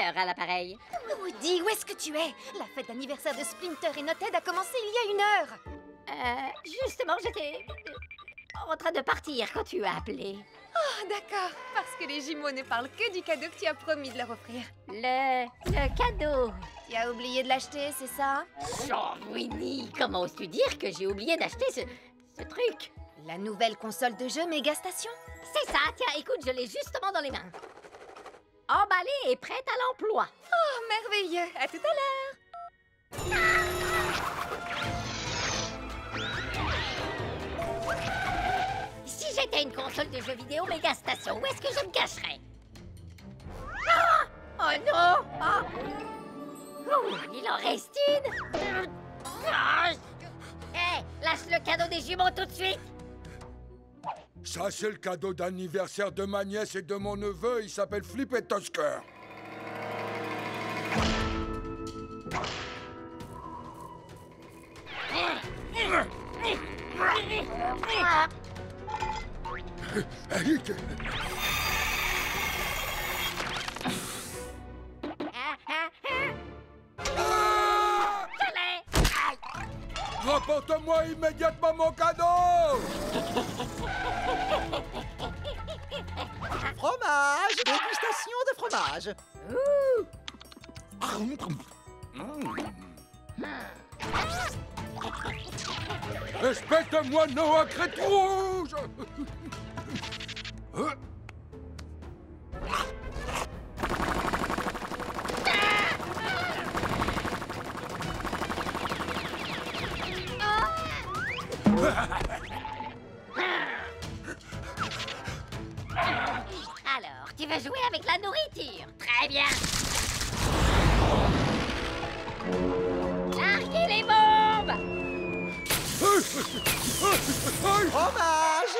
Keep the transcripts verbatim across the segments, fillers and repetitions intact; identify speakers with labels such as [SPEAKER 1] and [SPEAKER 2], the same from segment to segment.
[SPEAKER 1] heure à l'appareil.
[SPEAKER 2] Woody, où est-ce que tu es? La fête d'anniversaire de Splinter et Knothead a commencé il y a une heure.
[SPEAKER 1] Euh, justement, j'étais euh, en train de partir quand tu as appelé.
[SPEAKER 2] Oh, d'accord. Parce que les jumeaux ne parlent que du cadeau que tu as promis de leur offrir.
[SPEAKER 1] Le... le cadeau.
[SPEAKER 2] Tu as oublié de l'acheter, c'est ça?
[SPEAKER 1] Oh, Winnie, comment oses-tu dire que j'ai oublié d'acheter ce... ce truc?
[SPEAKER 2] La nouvelle console de jeu Mega Station?
[SPEAKER 1] C'est ça, tiens, écoute, je l'ai justement dans les mains. Emballée et prête à l'emploi.
[SPEAKER 2] Oh, merveilleux. À tout à l'heure.
[SPEAKER 1] Si j'étais une console de jeux vidéo Mega Station, où est-ce que je me cacherais? Ah! Oh non! Ah! Oh, il en reste une! Ah! Hé, lâche le cadeau des jumeaux tout de suite!
[SPEAKER 3] Ça, c'est le cadeau d'anniversaire de ma nièce et de mon neveu. Il s'appelle Flip et Tusker. Rapporte-moi immédiatement mon cadeau!
[SPEAKER 4] Fromage! Dégustation de fromage!
[SPEAKER 3] Respecte-moi, Noah Crête Rouge!
[SPEAKER 1] Alors, tu veux jouer avec la nourriture? Très bien! Larguez les bombes!
[SPEAKER 4] Fromage!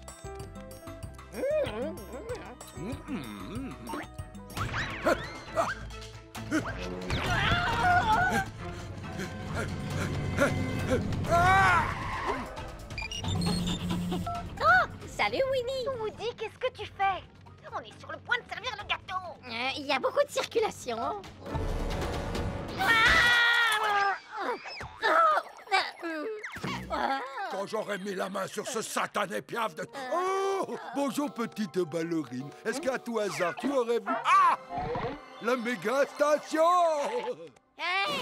[SPEAKER 1] Oh! Salut, Winnie!
[SPEAKER 2] Woody, qu'est-ce que tu fais? On est sur le point de servir le gâteau.
[SPEAKER 1] Euh, Il y a beaucoup de circulation.
[SPEAKER 3] Quand j'aurais mis la main sur ce satané piaf de... Oh! Bonjour, petite ballerine. Est-ce qu'à tout hasard, tu aurais vu... Ah! La méga station!
[SPEAKER 1] Hey!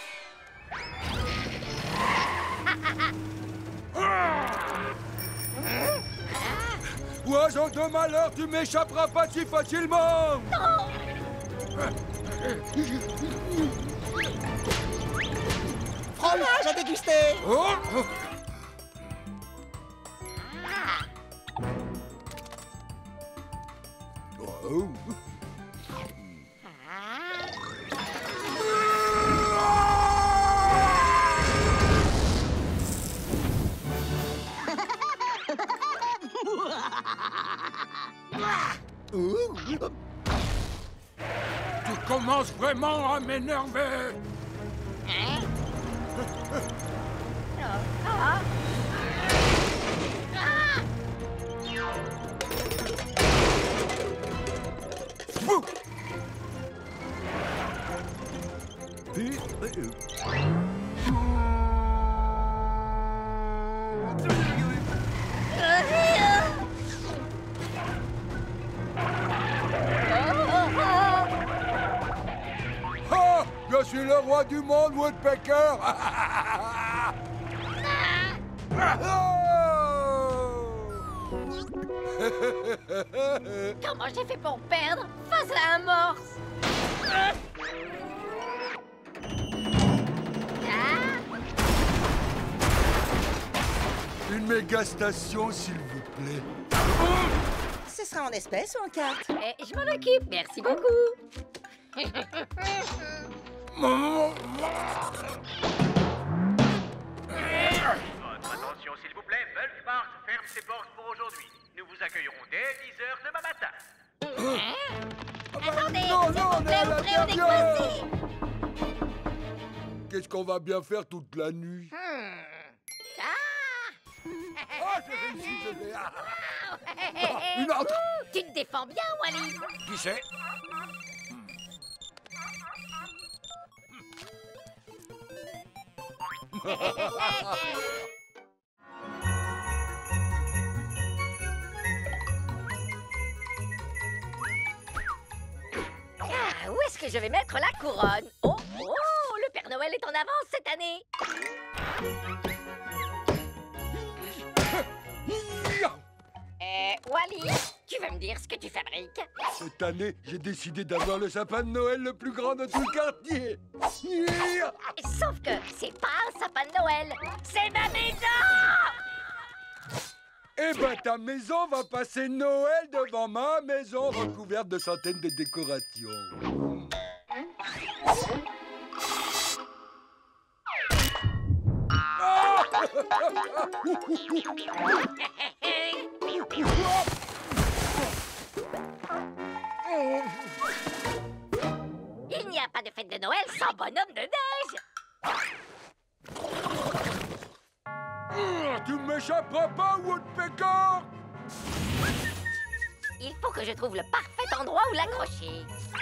[SPEAKER 3] Oiseau de malheur, tu m'échapperas pas si facilement!
[SPEAKER 4] Fromage à déguster!
[SPEAKER 3] Oh! Oh! Tu commences vraiment à m'énerver!
[SPEAKER 1] Hein? Ah! Ah!
[SPEAKER 3] Bouh! Ah! Je suis le roi du monde, Woodpecker!
[SPEAKER 1] Comment j'ai fait pour perdre face à un morse? Ah!
[SPEAKER 3] Une méga station, s'il vous plaît.
[SPEAKER 4] Ce sera en espèces ou en carte?
[SPEAKER 1] Eh, je m'en occupe, merci beaucoup.
[SPEAKER 5] Votre attention, s'il vous plaît. Bulkmart ferme ses portes pour aujourd'hui. Nous vous accueillerons dès dix heures demain matin.
[SPEAKER 1] Attendez,
[SPEAKER 3] non,
[SPEAKER 1] s'il
[SPEAKER 3] non,
[SPEAKER 1] vous plaît,
[SPEAKER 3] on est à
[SPEAKER 1] ouvrez, on est
[SPEAKER 3] l'intérieur.
[SPEAKER 1] coincés.
[SPEAKER 3] Qu'est-ce qu'on va bien faire toute la nuit?
[SPEAKER 1] Hmm. Ah!
[SPEAKER 3] Ah, j'ai réussi, je l'ai. Ah.
[SPEAKER 1] Hé, hé, hé.
[SPEAKER 3] Une autre.
[SPEAKER 1] Tu te défends bien, Wally.
[SPEAKER 3] Qui c'est?
[SPEAKER 1] Ah, où est-ce que je vais mettre la couronne? Oh, oh, le Père Noël est en avance cette année. Euh, Wally, tu veux me dire ce que tu fabriques?
[SPEAKER 3] Cette année, j'ai décidé d'avoir le sapin de Noël le plus grand de tout le quartier.
[SPEAKER 1] Sauf que c'est pas un sapin de Noël, c'est ma maison!
[SPEAKER 3] Eh ben, ta maison va passer Noël devant ma maison recouverte de centaines de décorations. Ah!
[SPEAKER 1] Il n'y a pas de fête de Noël sans bonhomme de neige!
[SPEAKER 3] Tu ne m'échapperas pas, Woodpecker!
[SPEAKER 1] Il faut que je trouve le parfait endroit où l'accrocher.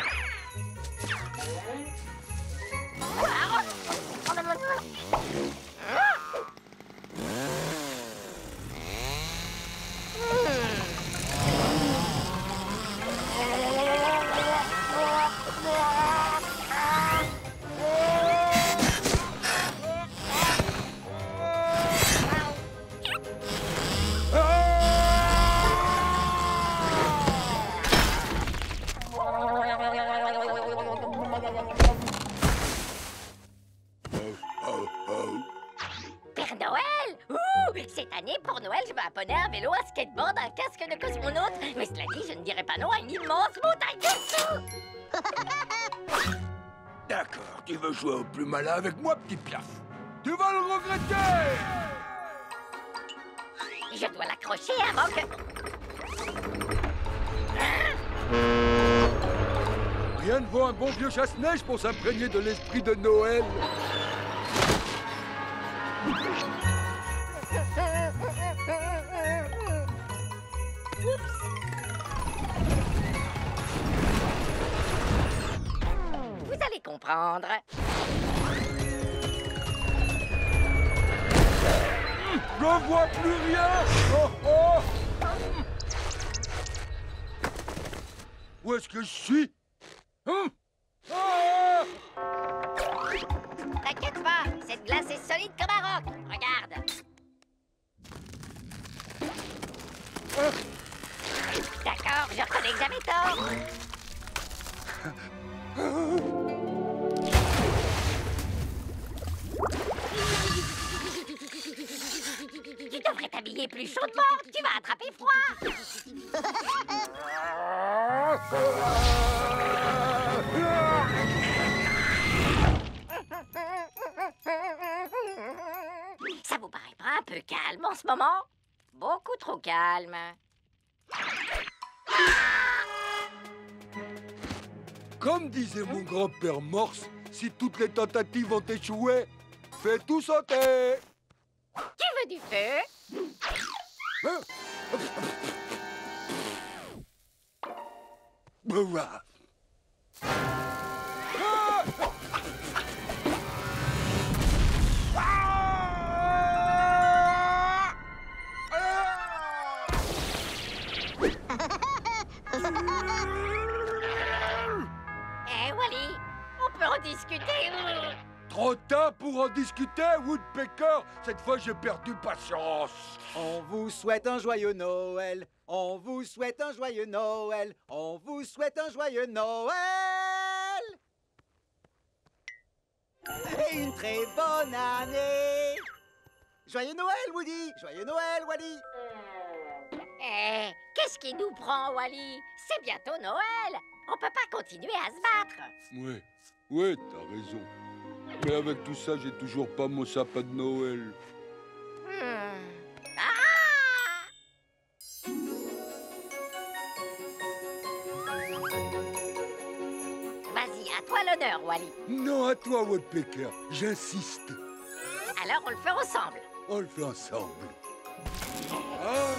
[SPEAKER 1] Père Noël! Ouh! Cette année, pour Noël, je vais abonner un vélo, un skateboard, un casque de cosmonaute. Mais cela dit, je ne dirais pas non à une immense montagne de sous!
[SPEAKER 3] D'accord, tu veux jouer au plus malin avec moi, petit Piaf. Tu vas le regretter!
[SPEAKER 1] Je dois l'accrocher avant que...
[SPEAKER 3] Rien ne vaut un bon vieux chasse-neige pour s'imprégner de l'esprit de Noël.
[SPEAKER 1] Vous allez comprendre.
[SPEAKER 3] Je vois plus rien! Oh, oh! Où est-ce que je suis? Hum? Ah!
[SPEAKER 1] T'inquiète pas, cette glace est solide comme un roc. Regarde. D'accord, je reconnais que j'avais tort. Tu devrais t'habiller plus chaudement, tu vas attraper froid. Ça vous paraît pas un peu calme en ce moment? Beaucoup trop calme.
[SPEAKER 3] Comme disait mon grand-père Morse, si toutes les tentatives ont échoué, fais tout sauter.
[SPEAKER 1] Tu veux du feu?
[SPEAKER 3] Hein? Bouah. Ah!
[SPEAKER 1] Eh, Wally, on peut en discuter.
[SPEAKER 3] Trop tard pour en discuter, Woodpecker. Cette fois, j'ai perdu patience.
[SPEAKER 4] On vous souhaite un joyeux Noël. On vous souhaite un joyeux Noël. On vous souhaite un joyeux Noël. Et une très bonne année. Joyeux Noël, Woody. Joyeux Noël, Wally.
[SPEAKER 1] Eh, qu'est-ce qui nous prend, Wally? C'est bientôt Noël. On peut pas continuer à se battre.
[SPEAKER 3] Ouais, ouais, t'as raison. Mais avec tout ça, j'ai toujours pas mon sapin de Noël.
[SPEAKER 1] Hmm. Ah! Vas-y, à toi l'honneur, Wally.
[SPEAKER 3] Non, à toi, Woodpecker. J'insiste.
[SPEAKER 1] Alors, on le fait ensemble.
[SPEAKER 3] On le fait ensemble. Ah!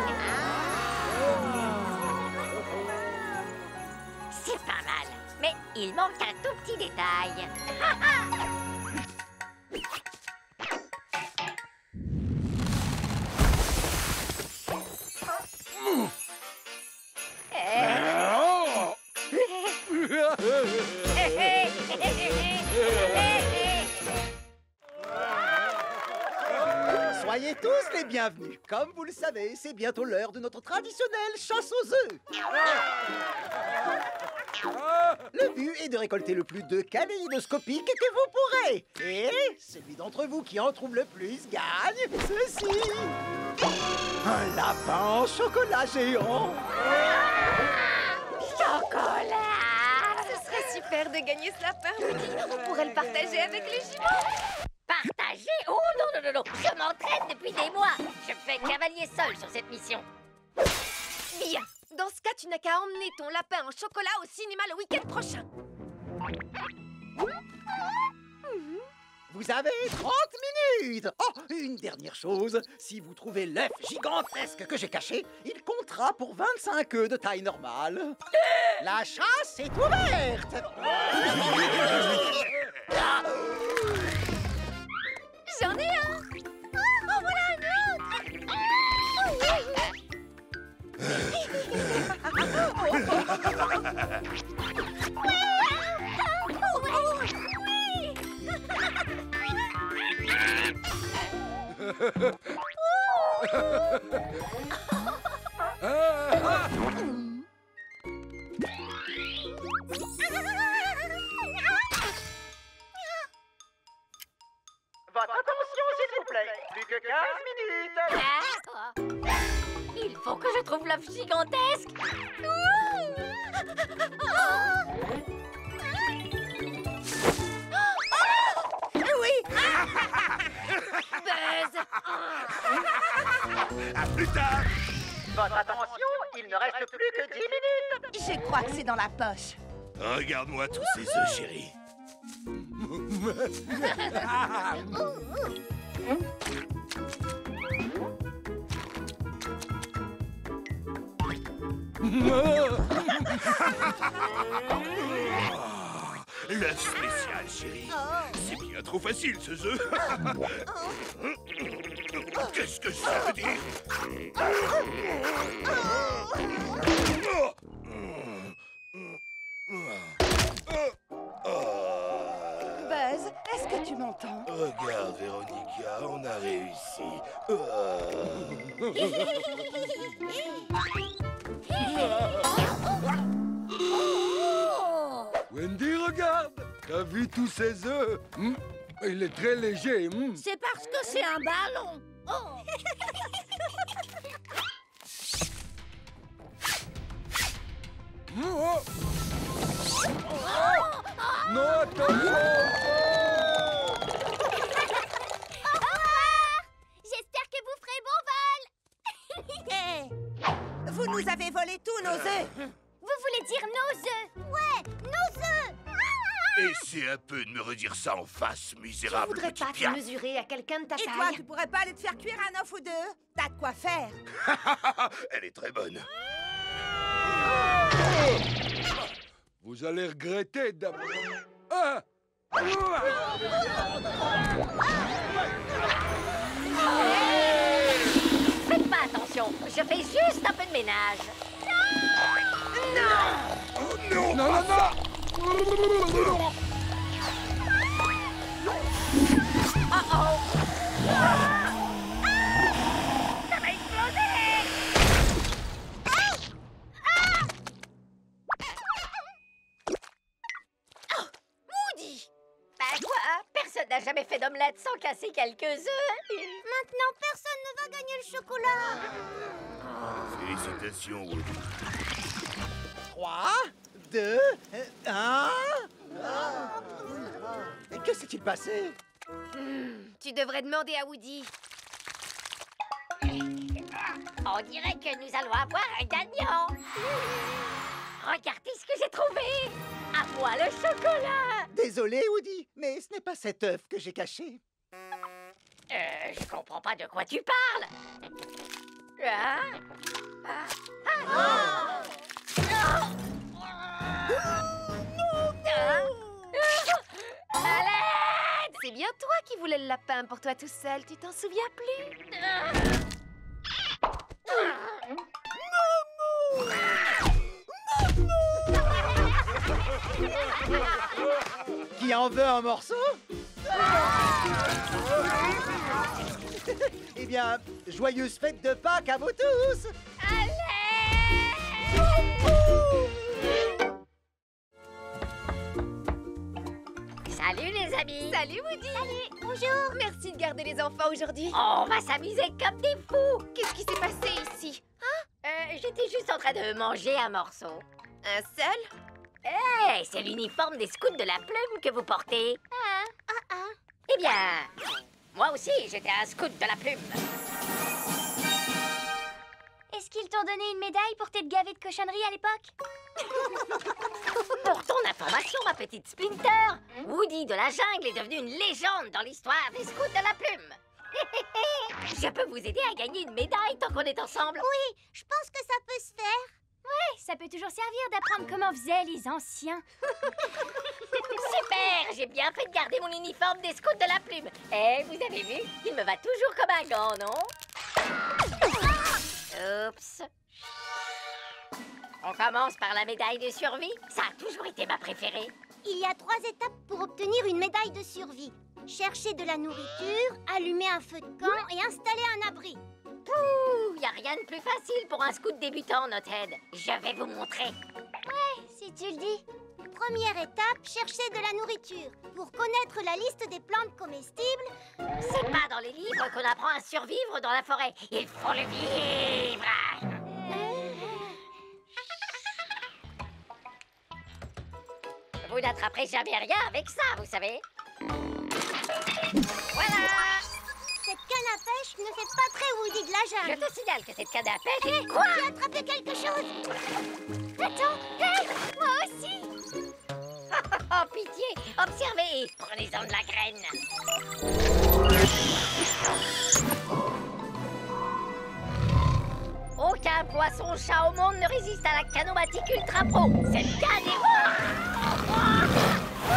[SPEAKER 1] C'est pas mal. Mais il manque un tout petit détail.
[SPEAKER 4] Soyez tous les bienvenus. Comme vous le savez, c'est bientôt l'heure de notre traditionnelle chasse aux œufs. Le but est de récolter le plus de kaléidoscopiques que vous pourrez. Et celui d'entre vous qui en trouve le plus gagne ceci. Un lapin en chocolat géant.
[SPEAKER 1] Chocolat!
[SPEAKER 2] Ce serait super de gagner ce lapin, Woody. On pourrait le partager avec les jumeaux.
[SPEAKER 1] Partager? Oh non, non, non, non! Je m'entraîne depuis des mois! Je fais cavalier seul sur cette mission.
[SPEAKER 2] Bien. Dans ce cas, tu n'as qu'à emmener ton lapin en chocolat au cinéma le week-end prochain.
[SPEAKER 4] Vous avez trente minutes. Oh, une dernière chose. Si vous trouvez l'œuf gigantesque que j'ai caché, il comptera pour vingt-cinq œufs de taille normale. La chasse est ouverte.
[SPEAKER 2] J'en ai un. Oh, en voilà un autre.
[SPEAKER 4] Votre attention, s'il vous plaît. Plus que quinze minutes.
[SPEAKER 1] Ah, il faut que je trouve l'œuf gigantesque.
[SPEAKER 2] Oui.
[SPEAKER 1] Buzz!
[SPEAKER 5] À plus tard.
[SPEAKER 4] Votre attention, il ne reste plus que dix minutes.
[SPEAKER 2] Je crois que c'est dans la poche.
[SPEAKER 5] Regarde-moi tous ces œufs, chérie. L'œuf spécial, chérie. C'est bien trop facile, ce œuf. Qu'est-ce que ça veut dire?
[SPEAKER 2] Buzz, est-ce que tu m'entends?
[SPEAKER 5] Regarde, Véronica, on a réussi.
[SPEAKER 3] Wendy, regarde! T'as vu tous ces œufs? Hmm? Il est très léger. Hmm?
[SPEAKER 1] C'est parce que c'est un ballon. Oh.
[SPEAKER 3] Hmm, oh. Oh. Non, attention!
[SPEAKER 2] J'espère que vous ferez bon vol. Vous nous avez volé tous nos œufs. Vous voulez dire nos œufs? Ouais, nos œufs.
[SPEAKER 5] Essaie un peu de me redire ça en face,
[SPEAKER 2] Je
[SPEAKER 5] misérable
[SPEAKER 2] voudrais
[SPEAKER 5] petit
[SPEAKER 2] pas te
[SPEAKER 5] piaf.
[SPEAKER 2] mesurer à quelqu'un de ta
[SPEAKER 6] Et
[SPEAKER 2] taille.
[SPEAKER 6] toi, tu pourrais pas aller te faire cuire un œuf ou deux? T'as de quoi faire.
[SPEAKER 5] Elle est très bonne.
[SPEAKER 3] Vous allez regretter d'abord. Ah!
[SPEAKER 1] Faites pas attention, je fais juste un peu de ménage.
[SPEAKER 3] Non, non, non!
[SPEAKER 1] Oh-oh! Ça va exploser!
[SPEAKER 2] Woody.
[SPEAKER 1] Bah quoi? Personne n'a jamais fait d'omelette sans casser quelques œufs.
[SPEAKER 2] Maintenant, personne ne va gagner le chocolat.
[SPEAKER 5] Félicitations, Woody.
[SPEAKER 4] trois, deux, un... Que s'est-il passé?
[SPEAKER 2] Tu devrais demander à Woody.
[SPEAKER 1] On dirait que nous allons avoir un gagnant. Regardez ce que j'ai trouvé. À moi le chocolat.
[SPEAKER 4] Désolé, Woody, mais ce n'est pas cet œuf que j'ai caché.
[SPEAKER 1] Euh, je comprends pas de quoi tu parles. Hein? Ah. Ah. Ah. À l'aide!
[SPEAKER 7] C'est bien toi qui voulais le lapin pour toi tout seul, tu t'en souviens plus?
[SPEAKER 4] Qui en veut un morceau? Eh bien, joyeuse fête de Pâques à vous tous!
[SPEAKER 1] Salut les amis!
[SPEAKER 7] Salut Woody!
[SPEAKER 2] Salut, bonjour.
[SPEAKER 7] Merci de garder les enfants aujourd'hui.
[SPEAKER 1] On va s'amuser comme des fous!
[SPEAKER 7] Qu'est-ce qui s'est passé ici?
[SPEAKER 1] Euh, j'étais juste en train de manger un morceau.
[SPEAKER 7] Un seul?
[SPEAKER 1] Hey, c'est l'uniforme des scouts de la plume que vous portez.
[SPEAKER 2] Ah, ah, ah.
[SPEAKER 1] Eh bien, moi aussi, j'étais un scout de la plume.
[SPEAKER 2] Est-ce qu'ils t'ont donné une médaille pour t'être gavé de cochonneries à l'époque?
[SPEAKER 1] Pour ton information, ma petite Splinter, Woody de la jungle est devenu une légende dans l'histoire des scouts de la plume. Je peux vous aider à gagner une médaille tant qu'on est ensemble.
[SPEAKER 2] Oui, je pense que ça peut se faire. Ouais, ça peut toujours servir d'apprendre comment faisaient les anciens.
[SPEAKER 1] Super, j'ai bien fait de garder mon uniforme des scouts de la plume. Et vous avez vu, il me va toujours comme un gant, non? Oups. On commence par la médaille de survie. Ça a toujours été ma préférée.
[SPEAKER 2] Il y a trois étapes pour obtenir une médaille de survie. Chercher de la nourriture, allumer un feu de camp et installer un abri.
[SPEAKER 1] Pouh, y a rien de plus facile pour un scout débutant, Nothead. Je vais vous montrer.
[SPEAKER 2] Ouais, si tu le dis. Première étape, chercher de la nourriture. Pour connaître la liste des plantes comestibles...
[SPEAKER 1] C'est pas dans les livres qu'on apprend à survivre dans la forêt. Il faut le vivre. Vous n'attraperez jamais rien avec ça, vous savez. Voilà.
[SPEAKER 2] Cette canne à pêche ne fait pas très Woody de la
[SPEAKER 1] Je
[SPEAKER 2] jungle.
[SPEAKER 1] te signale que cette canne à pêche...
[SPEAKER 2] Hé,
[SPEAKER 1] Quoi?
[SPEAKER 2] j'ai attrapé quelque chose. Attends, hé, moi aussi.
[SPEAKER 1] Oh, pitié. Observez. Prenez-en de la graine. Aucun poisson-chat au monde ne résiste à la canomatique ultra pro. Cette canne est...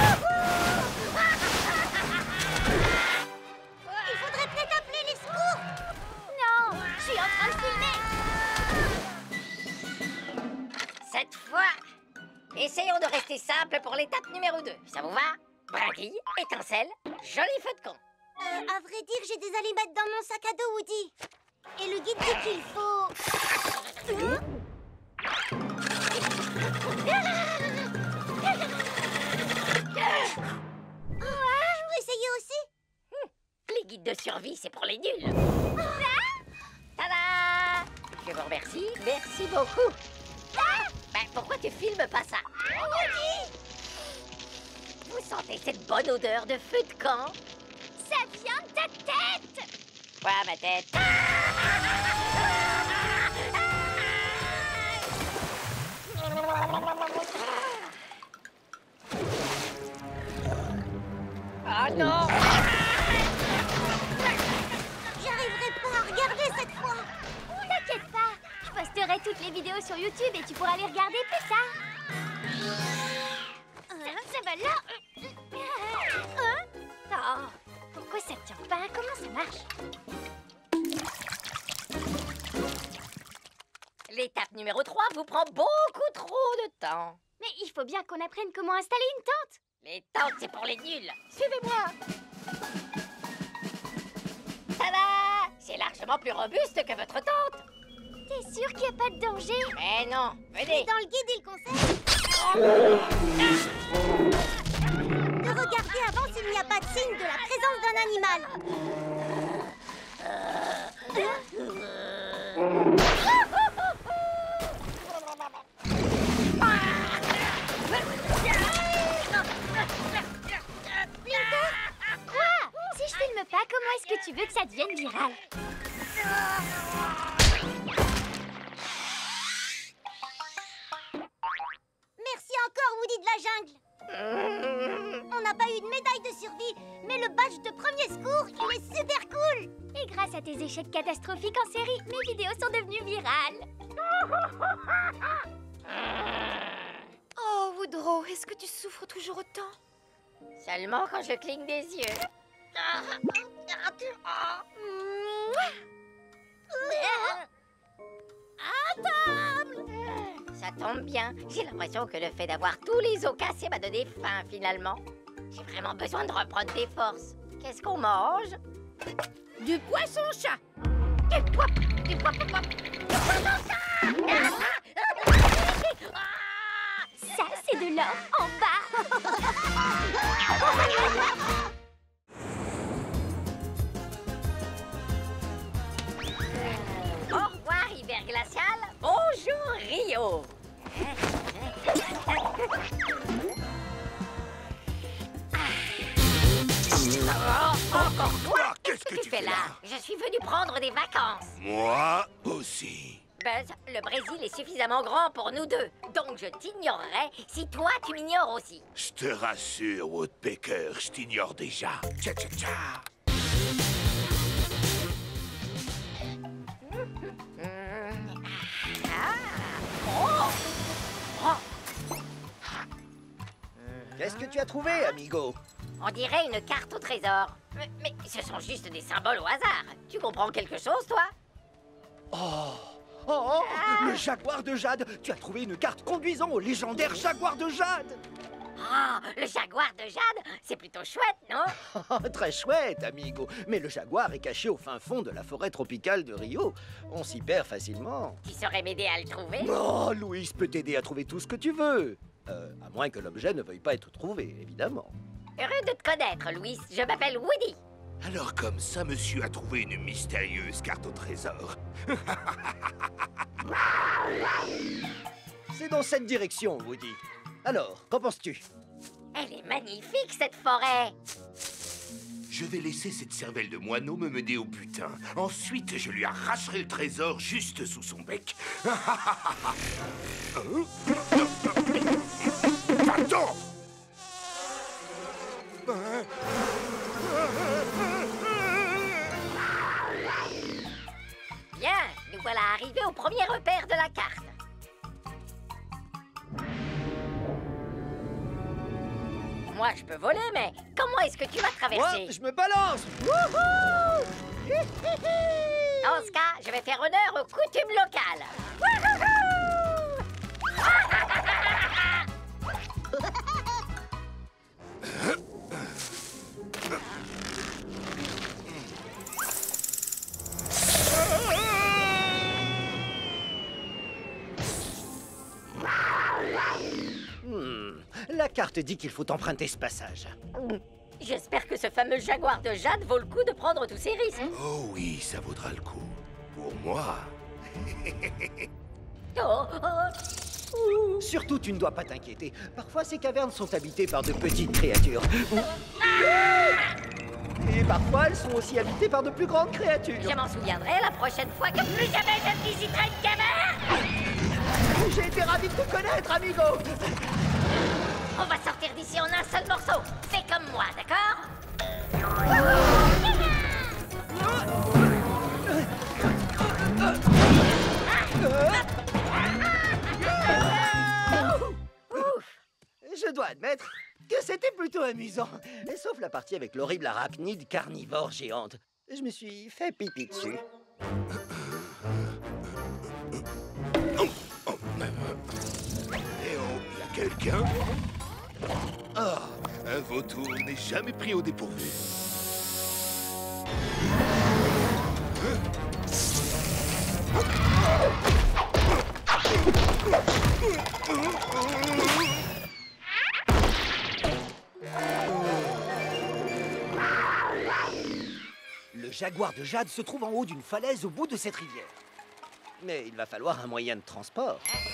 [SPEAKER 2] Il faudrait peut-être appeler les secours. Non, je suis en train de filmer.
[SPEAKER 1] Cette fois, essayons de rester simple pour l'étape numéro deux. Ça vous va? Brindille, étincelle, joli feu de camp.
[SPEAKER 2] Euh, à vrai dire, j'ai des allumettes dans mon sac à dos, Woody. Et le guide dit qu'il faut... Hein? Ouais, je peux essayer aussi.
[SPEAKER 1] Les guides de survie, c'est pour les nuls. Tada! Je vous remercie. Merci beaucoup. Ben, pourquoi tu filmes pas ça?
[SPEAKER 2] Woody!
[SPEAKER 1] Vous sentez cette bonne odeur de feu de camp?
[SPEAKER 2] Ça vient de ta tête!
[SPEAKER 1] Quoi, ma tête? Oh non!
[SPEAKER 2] J'arriverai pas à regarder cette fois. T'inquiète pas, je posterai toutes les vidéos sur YouTube et tu pourras les regarder plus tard. Ça, ça va là. Hein? Oh, pourquoi ça tient pas? Comment ça marche?
[SPEAKER 1] L'étape numéro trois vous prend beaucoup trop de temps.
[SPEAKER 2] Mais il faut bien qu'on apprenne comment installer une tente.
[SPEAKER 1] Les tentes, c'est pour les nuls. Suivez-moi. Tada! C'est largement plus robuste que votre tente.
[SPEAKER 2] T'es sûr qu'il n'y a pas de danger?
[SPEAKER 1] Mais non, venez.
[SPEAKER 2] Et dans le guide, il conseille de regarder avant s'il n'y a pas de signe de la présence d'un animal. Quoi? Si je filme pas, comment est-ce que tu veux que ça devienne viral? Merci encore, Woody de la jungle. On n'a pas eu de médaille de survie, mais le badge de premier secours, il est super cool. Et grâce à tes échecs catastrophiques en série, mes vidéos sont devenues virales.
[SPEAKER 7] Oh, Woodrow, est-ce que tu souffres toujours autant?
[SPEAKER 1] Seulement quand je cligne des yeux. Ah, ah, à table! Ça tombe bien. J'ai l'impression que le fait d'avoir tous les os cassés m'a donné faim, finalement. J'ai vraiment besoin de reprendre des forces. Qu'est-ce qu'on mange?
[SPEAKER 6] Du poisson-chat.
[SPEAKER 1] Du pois... Du pois... Du pois... Du poisson-chat!
[SPEAKER 2] Ça, c'est de l'or en bas.
[SPEAKER 1] Au revoir, hiver glacial. Bonjour, Rio. Oh, encore toi?
[SPEAKER 3] Qu'est-ce que
[SPEAKER 1] tu fais là? Je suis venu prendre des vacances.
[SPEAKER 3] Moi aussi.
[SPEAKER 1] Buzz, le Brésil est suffisamment grand pour nous deux. Donc je t'ignorerai si toi tu m'ignores aussi.
[SPEAKER 3] Je te rassure, Woodpecker, je t'ignore déjà. Tcha tcha tcha.
[SPEAKER 1] Ah. Oh. Oh.
[SPEAKER 4] Qu'est-ce que tu as trouvé, amigo?
[SPEAKER 1] On dirait une carte au trésor. Mais, mais ce sont juste des symboles au hasard. Tu comprends quelque chose, toi?
[SPEAKER 4] Oh, oh,
[SPEAKER 1] Ah.
[SPEAKER 4] le jaguar de Jade. Tu as trouvé une carte conduisant au légendaire jaguar de Jade.
[SPEAKER 1] Ah, le jaguar de Jade, c'est plutôt chouette, non?
[SPEAKER 4] Très chouette, amigo. Mais le jaguar est caché au fin fond de la forêt tropicale de Rio. On s'y perd facilement.
[SPEAKER 1] Tu saurais m'aider à le trouver?
[SPEAKER 4] Oh, Louis peut t'aider à trouver tout ce que tu veux. Euh, à moins que l'objet ne veuille pas être trouvé, évidemment.
[SPEAKER 1] Heureux de te connaître, Louis. Je m'appelle Woody.
[SPEAKER 3] Alors comme ça, monsieur a trouvé une mystérieuse carte au trésor.
[SPEAKER 4] C'est dans cette direction, Woody. Alors, qu'en penses-tu?
[SPEAKER 1] Elle est magnifique, cette forêt.
[SPEAKER 3] Je vais laisser cette cervelle de moineau me mener au butin. Ensuite, je lui arracherai le trésor juste sous son bec. Va-t'en!
[SPEAKER 1] Bien, nous voilà arrivés au premier repère de la carte. Moi, je peux voler, mais comment est-ce que tu vas traverser?
[SPEAKER 4] Moi, je me balance.
[SPEAKER 1] Wouhou! Dans ce cas, je vais faire honneur aux coutumes locales. Wouhou!
[SPEAKER 4] Hmm, la carte dit qu'il faut emprunter ce passage.
[SPEAKER 1] J'espère que ce fameux jaguar de Jade vaut le coup de prendre tous ces risques.
[SPEAKER 3] Oh oui, ça vaudra le coup. Pour moi.
[SPEAKER 1] Oh, oh.
[SPEAKER 4] Surtout, tu ne dois pas t'inquiéter. Parfois, ces cavernes sont habitées par de petites créatures. Et parfois, elles sont aussi habitées par de plus grandes créatures.
[SPEAKER 1] Je m'en souviendrai la prochaine fois que plus jamais je ne visiterai une caverne.
[SPEAKER 4] J'ai été ravi de te connaître, amigo.
[SPEAKER 1] On va sortir d'ici en un seul morceau. Fais comme moi, d'accord?
[SPEAKER 4] Je dois admettre que c'était plutôt amusant. Sauf la partie avec l'horrible arachnide carnivore géante. Je me suis fait pipi dessus.
[SPEAKER 3] Eh oh, y a quelqu'un? Ah, un vautour n'est jamais pris au dépourvu.
[SPEAKER 4] Le jaguar de Jade se trouve en haut d'une falaise au bout de cette rivière. Mais il va falloir un moyen de transport.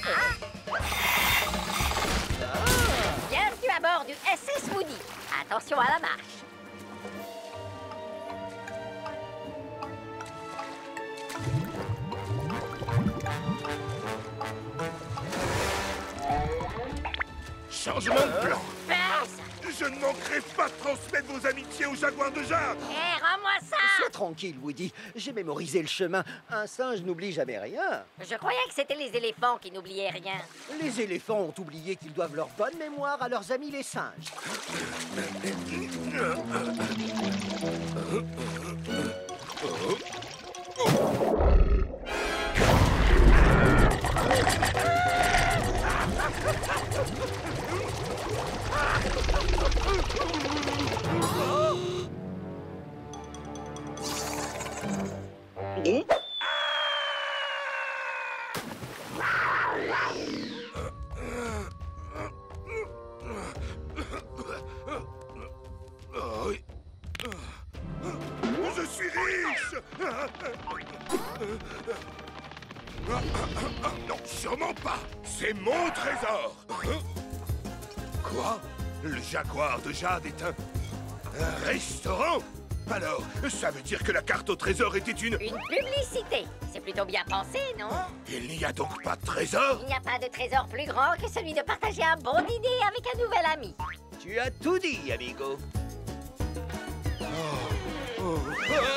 [SPEAKER 1] Bienvenue à bord du S S Woody. Attention à la marche.
[SPEAKER 3] Changement de plan.
[SPEAKER 1] Passe.
[SPEAKER 3] Je ne manquerai pas de transmettre vos amitiés au jaguar de jade.
[SPEAKER 1] Hé, rends-moi ça!
[SPEAKER 4] Sois tranquille, Woody. J'ai mémorisé le chemin. Un singe n'oublie jamais rien.
[SPEAKER 1] Je croyais que c'était les éléphants qui n'oubliaient rien.
[SPEAKER 4] Les éléphants ont oublié qu'ils doivent leur bonne mémoire à leurs amis les singes.
[SPEAKER 3] Je suis riche. Non, sûrement pas. C'est mon trésor. Quoi? Le jaguar de jade est un... un restaurant? Alors, ça veut dire que la carte au trésor était une...
[SPEAKER 1] Une publicité. C'est plutôt bien pensé, non?
[SPEAKER 3] Il n'y a donc pas de trésor?
[SPEAKER 1] Il n'y a pas de trésor plus grand que celui de partager un bon dîner avec un nouvel ami.
[SPEAKER 4] Tu as tout dit, amigo.
[SPEAKER 3] Oh.